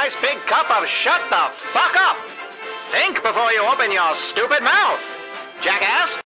nice big cup of shut the fuck up. Think before you open your stupid mouth, jackass.